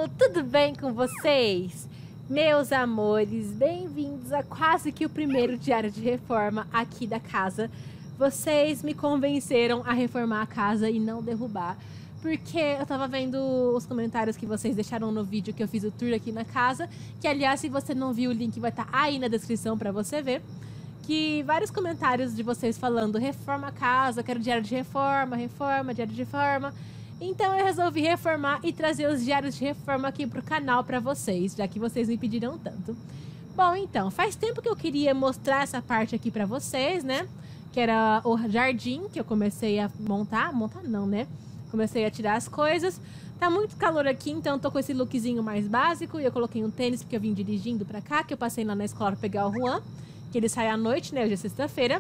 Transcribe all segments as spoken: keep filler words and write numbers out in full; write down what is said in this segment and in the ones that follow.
tudo bem com vocês? Meus amores, bem-vindos a quase que o primeiro diário de reforma aqui da casa. Vocês me convenceram a reformar a casa e não derrubar, porque eu tava vendo os comentários que vocês deixaram no vídeo que eu fiz o tour aqui na casa, que aliás, se você não viu, o link vai estar aí na descrição pra você ver, que vários comentários de vocês falando reforma a casa, quero diário de reforma, reforma, diário de reforma. Então eu resolvi reformar e trazer os diários de reforma aqui pro canal pra vocês, já que vocês me pediram tanto. Bom, então, faz tempo que eu queria mostrar essa parte aqui pra vocês, né? Que era o jardim que eu comecei a montar, montar não, né? Comecei a tirar as coisas. Tá muito calor aqui, então eu tô com esse lookzinho mais básico. E eu coloquei um tênis porque eu vim dirigindo pra cá, que eu passei lá na escola pra pegar o Juan, que ele sai à noite, né? Hoje é sexta-feira.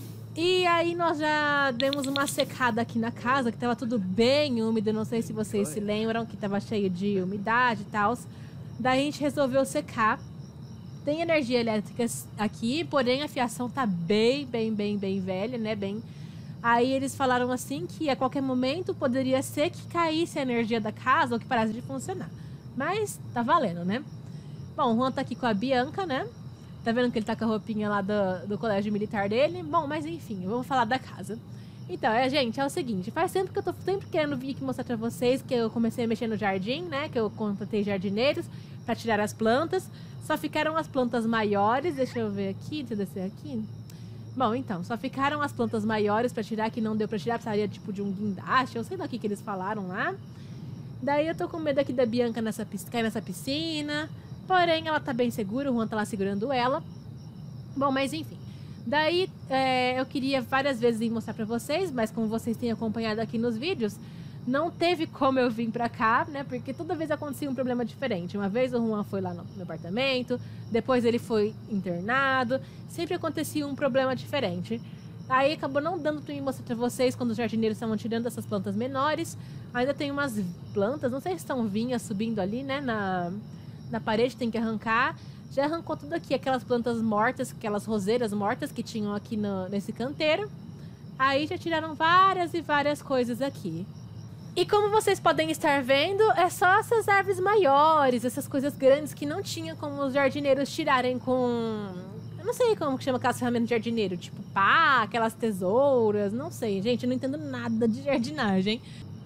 E aí nós já demos uma secada aqui na casa, que tava tudo bem úmido. Não sei se vocês se lembram, que tava cheio de umidade e tal. Daí a gente resolveu secar. Tem energia elétrica aqui, porém a fiação tá bem, bem, bem, bem velha, né? Bem... Aí eles falaram assim que a qualquer momento poderia ser que caísse a energia da casa ou que parasse de funcionar. Mas tá valendo, né? Bom, o Juan tá aqui com a Bianca, né? Tá vendo que ele tá com a roupinha lá do, do colégio militar dele? Bom, mas enfim, vamos falar da casa. Então, é, gente, é o seguinte, faz tempo que eu tô sempre querendo vir aqui mostrar pra vocês que eu comecei a mexer no jardim, né? Que eu contratei jardineiros pra tirar as plantas. Só ficaram as plantas maiores, deixa eu ver aqui, deixa eu descer aqui. Bom, então, só ficaram as plantas maiores pra tirar, que não deu pra tirar, precisaria tipo de um guindaste, eu sei lá o que que eles falaram lá. Daí eu tô com medo aqui da Bianca nessa, cair nessa piscina. Porém, ela tá bem segura, o Juan tá lá segurando ela. Bom, mas enfim. Daí, é, eu queria várias vezes ir mostrar pra vocês, mas como vocês têm acompanhado aqui nos vídeos, não teve como eu vir pra cá, né? Porque toda vez acontecia um problema diferente. Uma vez o Juan foi lá no meu apartamento, depois ele foi internado, sempre acontecia um problema diferente. Aí acabou não dando pra me mostrar pra vocês quando os jardineiros estavam tirando essas plantas menores. Ainda tem umas plantas, não sei se estão vinhas subindo ali, né? Na... Na parede tem que arrancar. Já arrancou tudo aqui, aquelas plantas mortas, aquelas roseiras mortas que tinham aqui no, nesse canteiro. Aí já tiraram várias e várias coisas aqui. E como vocês podem estar vendo, é só essas árvores maiores, essas coisas grandes que não tinha como os jardineiros tirarem com... Eu não sei como que chama aquelas ferramentas de jardineiro, tipo pá, aquelas tesouras, não sei, gente, eu não entendo nada de jardinagem.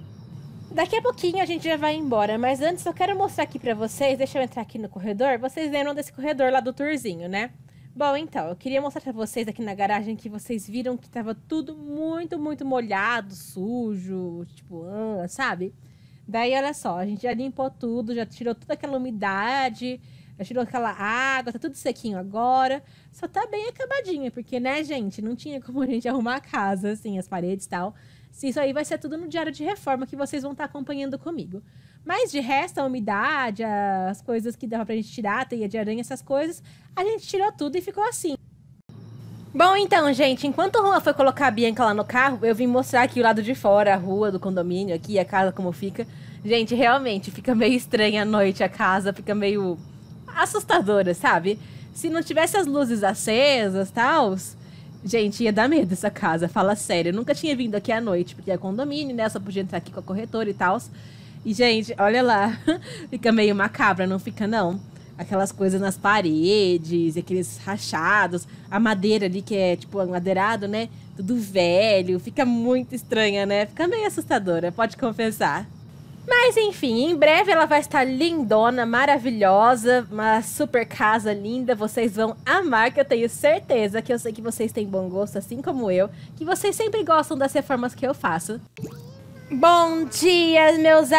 Daqui a pouquinho a gente já vai embora, mas antes eu quero mostrar aqui pra vocês, deixa eu entrar aqui no corredor, vocês lembram desse corredor lá do tourzinho, né? Bom, então, eu queria mostrar pra vocês aqui na garagem que vocês viram que tava tudo muito, muito molhado, sujo, tipo, ah, sabe? Daí, olha só, a gente já limpou tudo, já tirou toda aquela umidade, já tirou aquela água, tá tudo sequinho agora, só tá bem acabadinho, porque, né, gente, não tinha como a gente arrumar a casa, assim, as paredes e tal. Isso aí vai ser tudo no diário de reforma que vocês vão estar acompanhando comigo. Mas de resto, a umidade, as coisas que dava pra gente tirar, a teia de aranha, essas coisas, a gente tirou tudo e ficou assim. Bom, então, gente, enquanto o Juan foi colocar a Bianca lá no carro, eu vim mostrar aqui o lado de fora, a rua do condomínio, aqui, a casa como fica. Gente, realmente, fica meio estranha à noite a casa, fica meio assustadora, sabe? Se não tivesse as luzes acesas e tal... Gente, ia dar medo essa casa, fala sério. Eu nunca tinha vindo aqui à noite, porque é condomínio, né? Eu só podia entrar aqui com a corretora e tal. E, gente, olha lá. Fica meio macabra, não fica, não? Aquelas coisas nas paredes, aqueles rachados. A madeira ali, que é, tipo, madeirado, né? Tudo velho. Fica muito estranha, né? Fica meio assustadora, pode confessar. Mas, enfim, em breve ela vai estar lindona, maravilhosa, uma super casa linda, vocês vão amar, que eu tenho certeza, que eu sei que vocês têm bom gosto, assim como eu, que vocês sempre gostam das reformas que eu faço. Bom dia, meus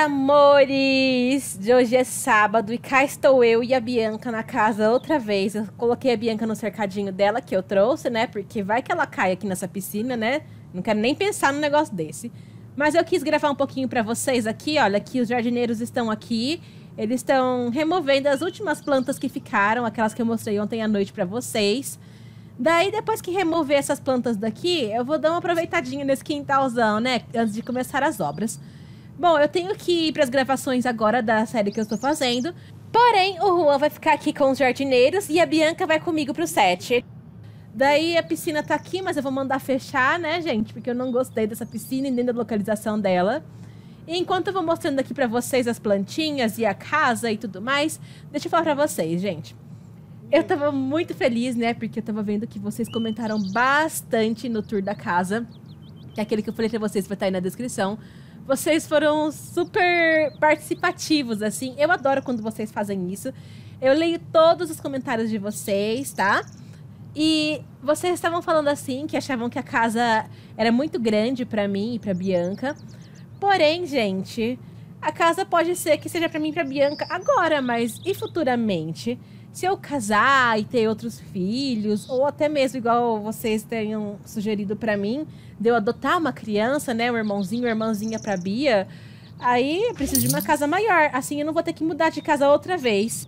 amores! De hoje é sábado e cá estou eu e a Bianca na casa outra vez. Eu coloquei a Bianca no cercadinho dela, que eu trouxe, né, porque vai que ela cai aqui nessa piscina, né, não quero nem pensar num negócio desse. Mas eu quis gravar um pouquinho pra vocês aqui, olha, que os jardineiros estão aqui. Eles estão removendo as últimas plantas que ficaram, aquelas que eu mostrei ontem à noite pra vocês. Daí, depois que remover essas plantas daqui, eu vou dar uma aproveitadinha nesse quintalzão, né, antes de começar as obras. Bom, eu tenho que ir pras gravações agora da série que eu estou fazendo. Porém, o Juan vai ficar aqui com os jardineiros e a Bianca vai comigo pro set. Daí a piscina tá aqui, mas eu vou mandar fechar, né, gente? Porque eu não gostei dessa piscina e nem da localização dela. E enquanto eu vou mostrando aqui pra vocês as plantinhas e a casa e tudo mais, deixa eu falar pra vocês, gente. Eu tava muito feliz, né? Porque eu tava vendo que vocês comentaram bastante no tour da casa. Que é aquele que eu falei pra vocês, vai estar aí na descrição. Vocês foram super participativos, assim. Eu adoro quando vocês fazem isso. Eu leio todos os comentários de vocês, tá? E vocês estavam falando assim, que achavam que a casa era muito grande pra mim e pra Bianca. Porém, gente, a casa pode ser que seja pra mim e pra Bianca agora, mas e futuramente? Se eu casar e ter outros filhos, ou até mesmo igual vocês tenham sugerido pra mim, de eu adotar uma criança, né, um irmãozinho, uma irmãzinha pra Bia, aí eu preciso de uma casa maior, assim eu não vou ter que mudar de casa outra vez.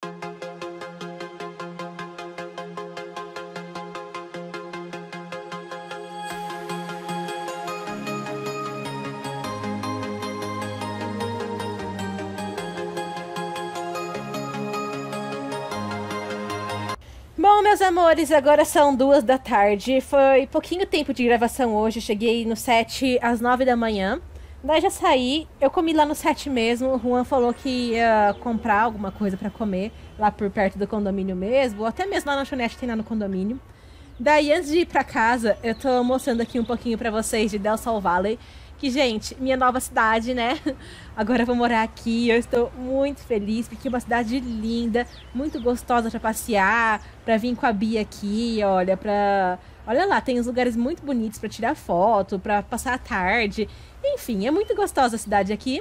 Bom, meus amores, agora são duas da tarde. Foi pouquinho tempo de gravação hoje. Cheguei no set às nove da manhã. Daí já saí. Eu comi lá no set mesmo. O Juan falou que ia comprar alguma coisa pra comer lá por perto do condomínio mesmo. Ou até mesmo lá na lanchonete tem lá no condomínio. Daí, antes de ir pra casa, eu tô mostrando aqui um pouquinho pra vocês de Del Sol Valley. Que, gente, minha nova cidade, né? Agora eu vou morar aqui, eu estou muito feliz, porque é uma cidade linda, muito gostosa pra passear, pra vir com a Bia aqui, olha, pra... Olha lá, tem uns lugares muito bonitos pra tirar foto, pra passar a tarde. Enfim, é muito gostosa a cidade aqui.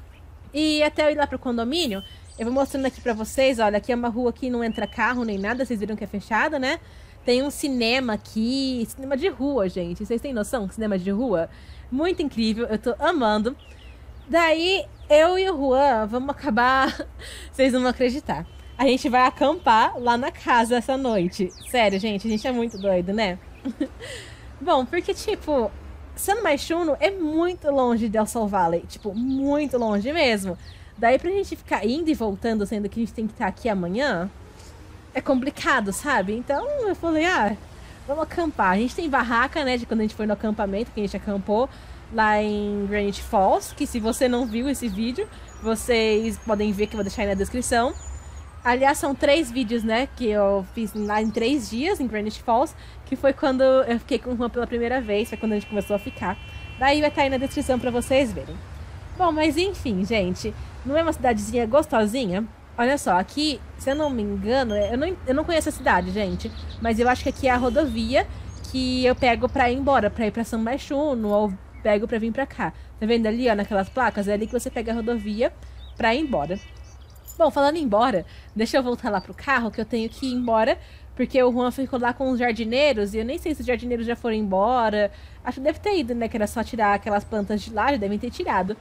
E até eu ir lá pro condomínio, eu vou mostrando aqui pra vocês, olha, aqui é uma rua que não entra carro nem nada, vocês viram que é fechada, né? Tem um cinema aqui, cinema de rua, gente. Vocês têm noção que cinema de rua? Muito incrível, eu tô amando. Daí, eu e o Juan vamos acabar... Vocês não vão acreditar. A gente vai acampar lá na casa essa noite. Sério, gente, a gente é muito doido, né? Bom, porque, tipo, San Myshuno é muito longe de Del Sol Valley. Tipo, muito longe mesmo. Daí, pra gente ficar indo e voltando, sendo que a gente tem que estar aqui amanhã, é complicado, sabe? Então, eu falei, ah... Vamos acampar. A gente tem barraca, né, de quando a gente foi no acampamento, que a gente acampou lá em Granite Falls, que se você não viu esse vídeo, vocês podem ver que eu vou deixar aí na descrição. Aliás, são três vídeos, né, que eu fiz lá em três dias, em Granite Falls, que foi quando eu fiquei com o Juan pela primeira vez, foi quando a gente começou a ficar. Daí vai estar aí na descrição pra vocês verem. Bom, mas enfim, gente, não é uma cidadezinha gostosinha? Olha só, aqui, se eu não me engano, eu não, eu não conheço a cidade, gente, mas eu acho que aqui é a rodovia que eu pego pra ir embora, pra ir pra San Myshuno, ou pego pra vir pra cá. Tá vendo ali, ó, naquelas placas? É ali que você pega a rodovia pra ir embora. Bom, falando em embora, deixa eu voltar lá pro carro, que eu tenho que ir embora, porque o Juan ficou lá com os jardineiros, e eu nem sei se os jardineiros já foram embora. Acho que deve ter ido, né, que era só tirar aquelas plantas de lá, já devem ter tirado.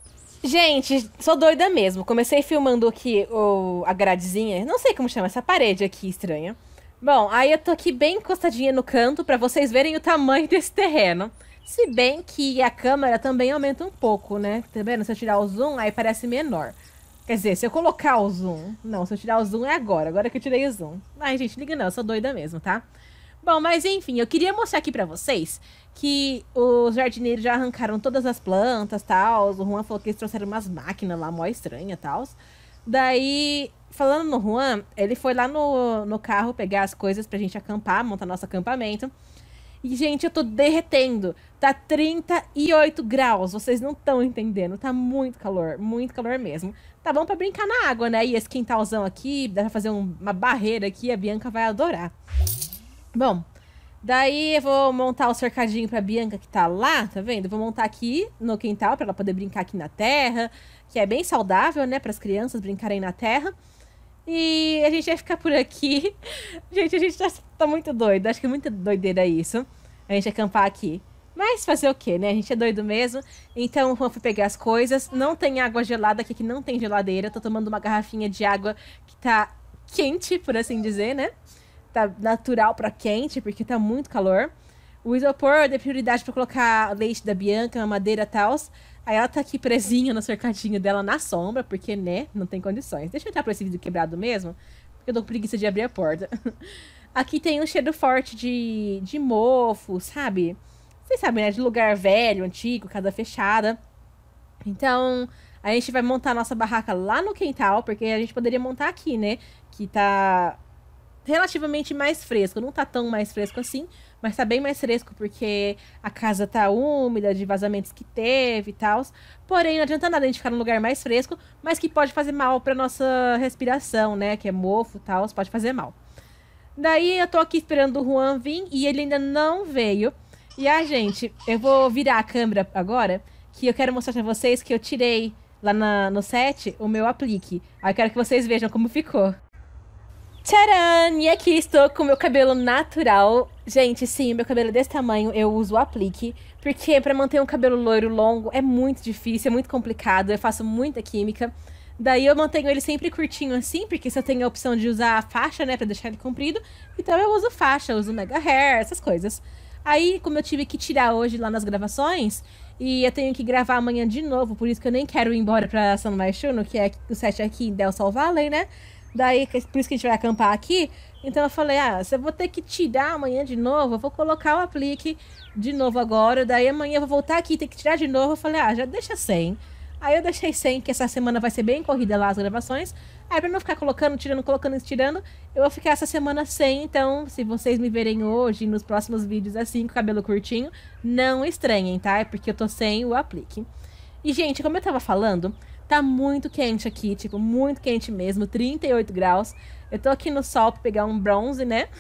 Gente, sou doida mesmo. Comecei filmando aqui o, a gradezinha. Não sei como chama essa parede aqui estranha. Bom, aí eu tô aqui bem encostadinha no canto pra vocês verem o tamanho desse terreno. Se bem que a câmera também aumenta um pouco, né? Tá vendo? Se eu tirar o zoom, aí parece menor. Quer dizer, se eu colocar o zoom... Não, se eu tirar o zoom é agora. Agora que eu tirei o zoom. Ai, gente, liga não. Eu sou doida mesmo, tá? Bom, mas enfim, eu queria mostrar aqui pra vocês que os jardineiros já arrancaram todas as plantas e tal. O Juan falou que eles trouxeram umas máquinas lá, mó estranha e tal. Daí, falando no Juan, ele foi lá no, no carro pegar as coisas pra gente acampar, montar nosso acampamento. E, gente, eu tô derretendo. Tá trinta e oito graus, vocês não estão entendendo. Tá muito calor, muito calor mesmo. Tá bom pra brincar na água, né? E esse quintalzão aqui, dá pra fazer um, uma barreira aqui, a Bianca vai adorar. Bom, daí eu vou montar o cercadinho pra Bianca que tá lá, tá vendo? Eu vou montar aqui no quintal pra ela poder brincar aqui na terra, que é bem saudável, né, pras crianças brincarem na terra. E a gente vai ficar por aqui. Gente, a gente tá, tá muito doido, acho que é muita doideira isso, a gente acampar aqui. Mas fazer o quê, né? A gente é doido mesmo. Então, vamos pegar as coisas. Não tem água gelada aqui, que não tem geladeira. Tô tomando uma garrafinha de água que tá quente, por assim dizer, né? Tá natural pra quente, porque tá muito calor. O isopor eu dei prioridade pra colocar leite da Bianca, mamadeira e tal. Aí ela tá aqui presinha no cercadinho dela na sombra, porque, né, não tem condições. Deixa eu entrar pra esse vídeo quebrado mesmo, porque eu tô com preguiça de abrir a porta. Aqui tem um cheiro forte de, de mofo, sabe? Vocês sabem, né? De lugar velho, antigo, casa fechada. Então, a gente vai montar a nossa barraca lá no quintal, porque a gente poderia montar aqui, né? Que tá relativamente mais fresco. Não tá tão mais fresco assim, mas tá bem mais fresco porque a casa tá úmida de vazamentos que teve e tal. Porém, não adianta nada a gente ficar num lugar mais fresco, mas que pode fazer mal pra nossa respiração, né? Que é mofo e tal, pode fazer mal. Daí eu tô aqui esperando o Juan vir e ele ainda não veio. E a gente, eu vou virar a câmera agora, que eu quero mostrar pra vocês que eu tirei lá na, no set o meu aplique. Aí eu quero que vocês vejam como ficou. Tcharam! E aqui estou com o meu cabelo natural. Gente, sim, meu cabelo é desse tamanho, eu uso o aplique. Porque pra manter um cabelo loiro longo é muito difícil, é muito complicado, eu faço muita química. Daí eu mantenho ele sempre curtinho assim, porque se eu tenho a opção de usar a faixa, né, pra deixar ele comprido, então eu uso faixa, eu uso mega hair, essas coisas. Aí, como eu tive que tirar hoje lá nas gravações, e eu tenho que gravar amanhã de novo, por isso que eu nem quero ir embora pra San Maixuno, que é o set aqui em Del Sol Valley, né? Daí, por isso que a gente vai acampar aqui. Então eu falei, ah, se eu vou ter que tirar amanhã de novo, eu vou colocar o aplique de novo agora. Daí amanhã eu vou voltar aqui e ter que tirar de novo. Eu falei, ah, já deixa sem. Aí eu deixei sem, que essa semana vai ser bem corrida lá as gravações. Aí pra não ficar colocando, tirando, colocando e tirando, eu vou ficar essa semana sem. Então, se vocês me verem hoje, nos próximos vídeos assim, com o cabelo curtinho, não estranhem, tá? É porque eu tô sem o aplique. E, gente, como eu tava falando, tá muito quente aqui, tipo, muito quente mesmo, trinta e oito graus. Eu tô aqui no sol pra pegar um bronze, né?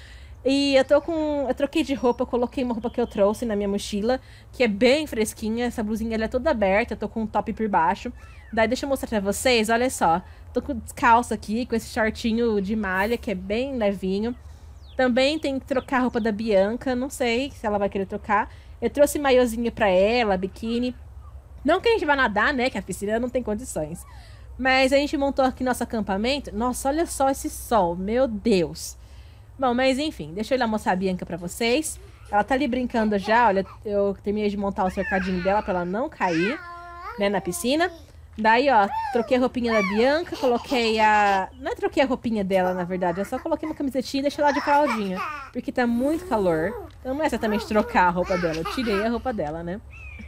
E eu tô com... Eu troquei de roupa, eu coloquei uma roupa que eu trouxe na minha mochila, que é bem fresquinha. Essa blusinha, ela é toda aberta, eu tô com um top por baixo. Daí, deixa eu mostrar pra vocês, olha só. Tô com descalça aqui, com esse shortinho de malha, que é bem levinho. Também tem que trocar a roupa da Bianca, não sei se ela vai querer trocar. Eu trouxe maiozinho pra ela, biquíni. Não que a gente vá nadar, né, que a piscina não tem condições. Mas a gente montou aqui nosso acampamento. Nossa, olha só esse sol, meu Deus. Bom, mas enfim, deixa eu ir lá mostrar a Bianca pra vocês. Ela tá ali brincando já, olha, eu terminei de montar o cercadinho dela pra ela não cair, né, na piscina. Daí, ó, troquei a roupinha da Bianca, coloquei a... Não é troquei a roupinha dela, na verdade, eu só coloquei uma camisetinha e deixei ela de fraldinha. Porque tá muito calor, então não é exatamente trocar a roupa dela, eu tirei a roupa dela, né.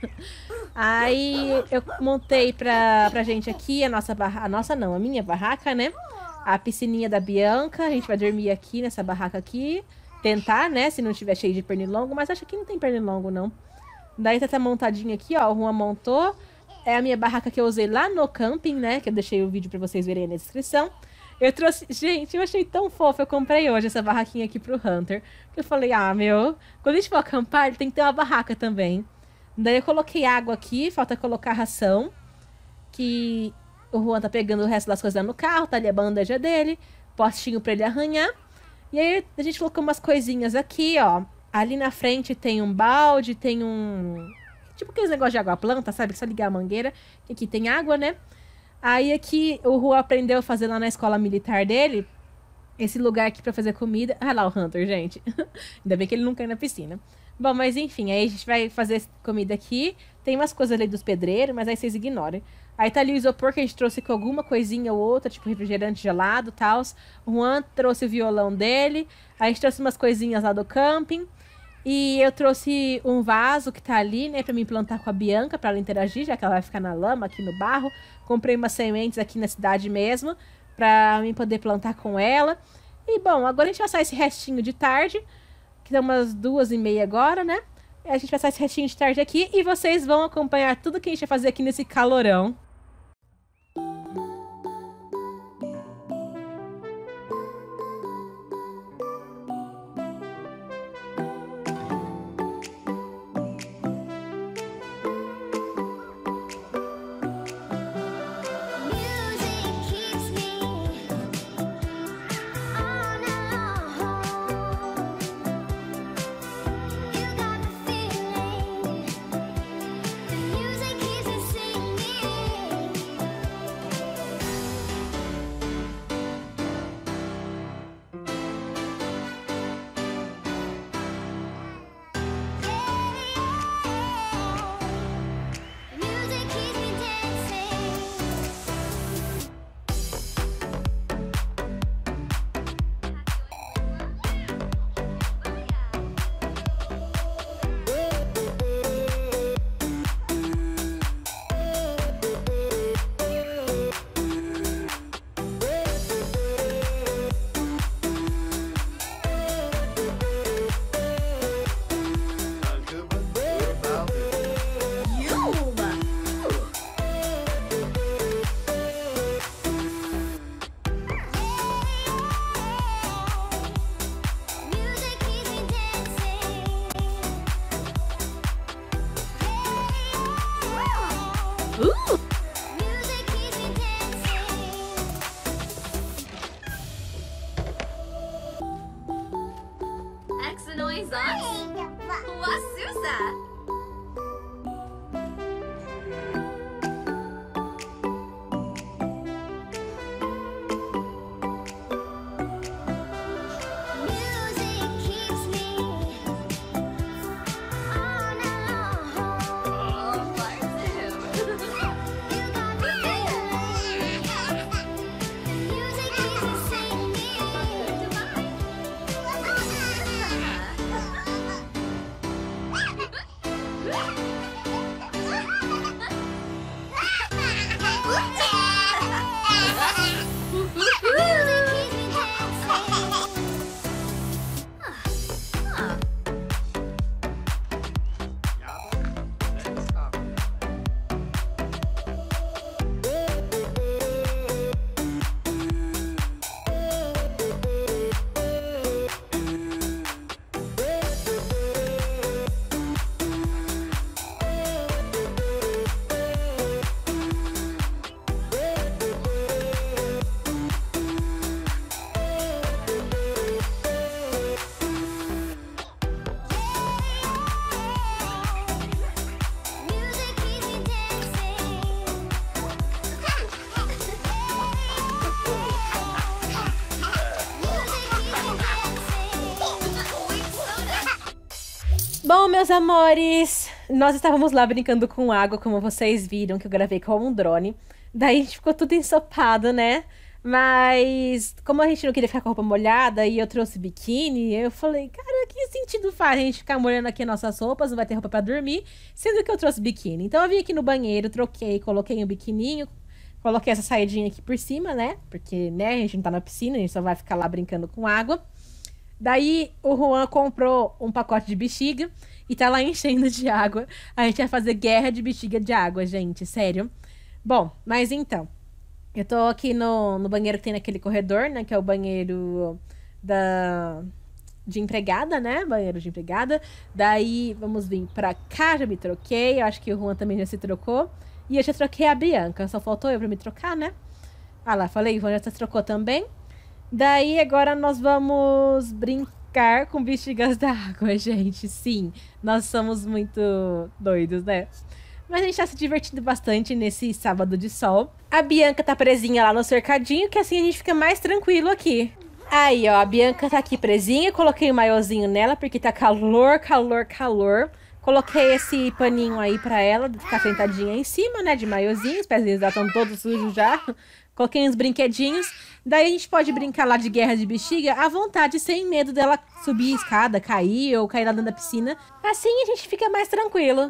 Aí eu montei pra, pra gente aqui a nossa barraca, a nossa não, a minha barraca, né? A piscininha da Bianca, a gente vai dormir aqui nessa barraca aqui. Tentar, né, se não tiver cheio de pernilongo, mas acho que não tem pernilongo, não. Daí tá, tá montadinho aqui, ó, o Juan montou. É a minha barraca que eu usei lá no camping, né, que eu deixei o vídeo pra vocês verem na descrição. Eu trouxe... Gente, eu achei tão fofo, eu comprei hoje essa barraquinha aqui pro Hunter. Eu falei, ah, meu, quando a gente for acampar, ele tem que ter uma barraca também. Daí eu coloquei água aqui, falta colocar ração, que o Juan tá pegando o resto das coisas no carro, tá ali a bandeja dele, postinho pra ele arranhar. E aí a gente colocou umas coisinhas aqui, ó. Ali na frente tem um balde, tem um... Tipo aqueles negócios de água planta, sabe? Só ligar a mangueira, que aqui tem água, né? Aí aqui o Juan aprendeu a fazer lá na escola militar dele, esse lugar aqui pra fazer comida. Ah lá o Hunter, gente. Ainda bem que ele não cai na piscina. Bom, mas enfim, aí a gente vai fazer comida aqui. Tem umas coisas ali dos pedreiros, mas aí vocês ignorem. Aí tá ali o isopor que a gente trouxe com alguma coisinha ou outra, tipo refrigerante gelado e tal. O Juan trouxe o violão dele. Aí a gente trouxe umas coisinhas lá do camping. E eu trouxe um vaso que tá ali, né, pra me plantar com a Bianca, pra ela interagir, já que ela vai ficar na lama, aqui no barro. Comprei umas sementes aqui na cidade mesmo, pra mim poder plantar com ela. E bom, agora a gente vai passar esse restinho de tarde, que são umas duas e meia agora, né? A gente vai passar esse restinho de tarde aqui e vocês vão acompanhar tudo que a gente vai fazer aqui nesse calorão. Music keeps me singing. Uh! Bom, meus amores, nós estávamos lá brincando com água, como vocês viram, que eu gravei com um drone. Daí a gente ficou tudo ensopado, né? Mas como a gente não queria ficar com a roupa molhada e eu trouxe biquíni, eu falei, cara, que sentido faz a gente ficar molhando aqui nossas roupas, não vai ter roupa pra dormir, sendo que eu trouxe biquíni. Então eu vim aqui no banheiro, troquei, coloquei um biquininho, coloquei essa saidinha aqui por cima, né? Porque, né, a gente não tá na piscina, a gente só vai ficar lá brincando com água. Daí o Juan comprou um pacote de bexiga e tá lá enchendo de água. A gente vai fazer guerra de bexiga de água, gente, sério. Bom, mas então, eu tô aqui no, no banheiro que tem naquele corredor, né, que é o banheiro da, de empregada, né, banheiro de empregada. Daí vamos vir pra cá, já me troquei, eu acho que o Juan também já se trocou. E eu já troquei a Bianca, só faltou eu pra me trocar, né. Ah lá, falei, o Juan já se trocou também. Daí, agora nós vamos brincar com bexigas d'água, gente. Sim, nós somos muito doidos, né? Mas a gente tá se divertindo bastante nesse sábado de sol. A Bianca tá presinha lá no cercadinho, que assim a gente fica mais tranquilo aqui. Aí, ó, a Bianca tá aqui presinha. Coloquei o maiôzinho nela, porque tá calor, calor, calor. Coloquei esse paninho aí pra ela, ficar sentadinha em cima, né, de maiôzinho. Os pezinhos já estão todos sujos já. Coloquei uns brinquedinhos. Daí a gente pode brincar lá de guerra de bexiga à vontade, sem medo dela subir a escada, cair ou cair lá dentro da piscina. Assim a gente fica mais tranquilo.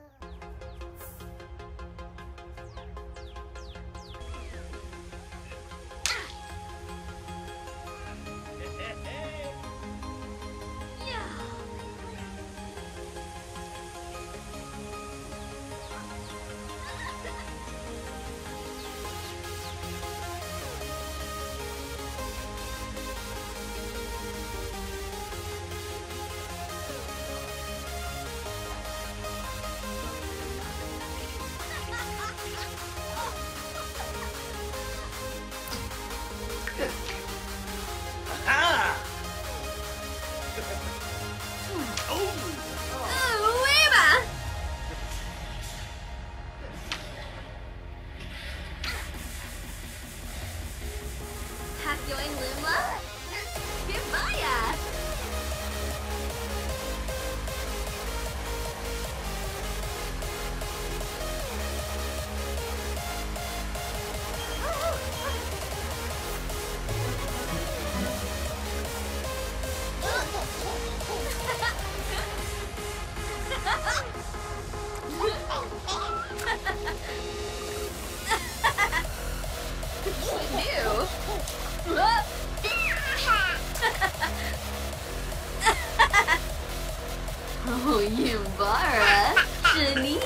Oh, Yumbara, Janine.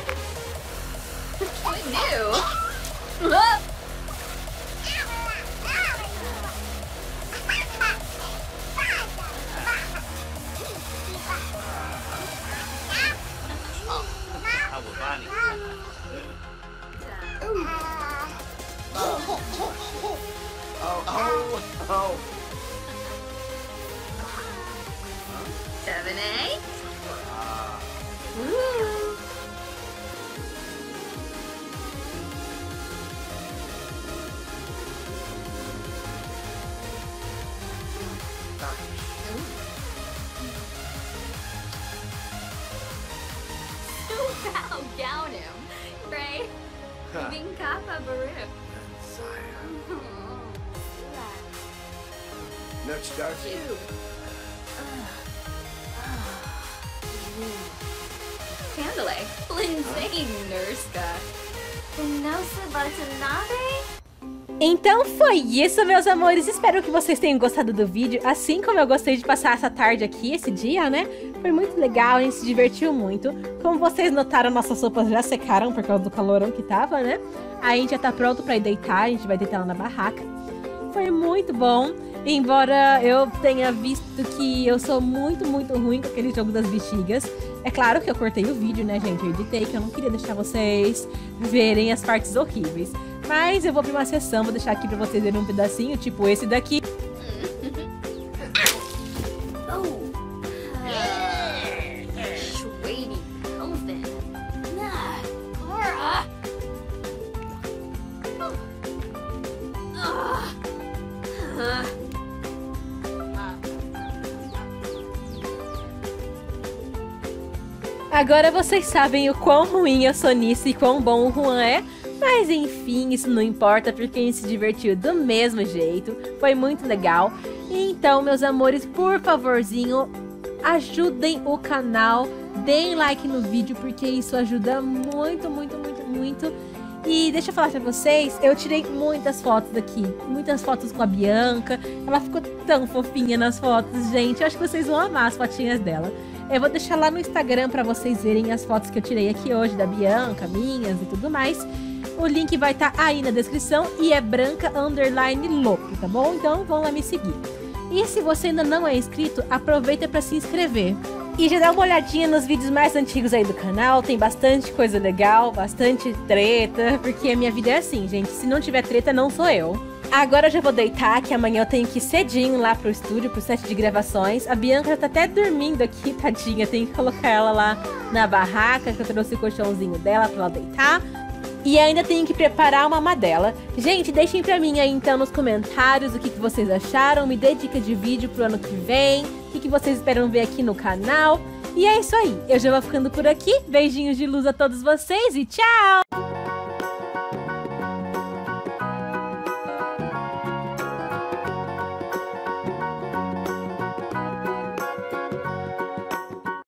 What new? Ooh. Wow, gown him, right? Vim cá, Baru. No te Darcy. Candle, Lindsay, Nurska. Nossa Watanabe? Então foi isso, meus amores. Espero que vocês tenham gostado do vídeo, assim como eu gostei de passar essa tarde aqui, esse dia, né? Foi muito legal, a gente se divertiu muito. Como vocês notaram, nossas sopas já secaram por causa do calorão que tava, né? Aí a gente já tá pronto pra ir deitar, a gente vai deitar lá na barraca. Foi muito bom, embora eu tenha visto que eu sou muito, muito ruim com aquele jogo das bexigas. É claro que eu cortei o vídeo, né, gente? Eu editei, que eu não queria deixar vocês verem as partes horríveis. Mas eu vou abrir uma sessão, vou deixar aqui pra vocês verem um pedacinho, tipo esse daqui. Agora vocês sabem o quão ruim eu sou nisso e quão bom o Juan é. Mas enfim, isso não importa porque a gente se divertiu do mesmo jeito. Foi muito legal. Então, meus amores, por favorzinho, ajudem o canal. Deem like no vídeo porque isso ajuda muito, muito, muito, muito. E deixa eu falar pra vocês, eu tirei muitas fotos daqui. Muitas fotos com a Bianca. Ela ficou tão fofinha nas fotos, gente. Eu acho que vocês vão amar as fotinhas dela. Eu vou deixar lá no Instagram pra vocês verem as fotos que eu tirei aqui hoje da Bianca, minhas e tudo mais. O link vai estar aí na descrição e é branca underline louco, tá bom? Então vão lá me seguir. E se você ainda não é inscrito, aproveita pra se inscrever. E já dá uma olhadinha nos vídeos mais antigos aí do canal, tem bastante coisa legal, bastante treta, porque a minha vida é assim, gente, se não tiver treta não sou eu. Agora eu já vou deitar, que amanhã eu tenho que ir cedinho lá pro estúdio, pro set de gravações. A Bianca já tá até dormindo aqui, tadinha, tem que colocar ela lá na barraca, que eu trouxe o colchãozinho dela pra ela deitar. E ainda tenho que preparar uma madela. Gente, deixem pra mim aí então nos comentários o que, que vocês acharam. Me dê dica de vídeo pro ano que vem. O que, que vocês esperam ver aqui no canal. E é isso aí. Eu já vou ficando por aqui. Beijinhos de luz a todos vocês e tchau!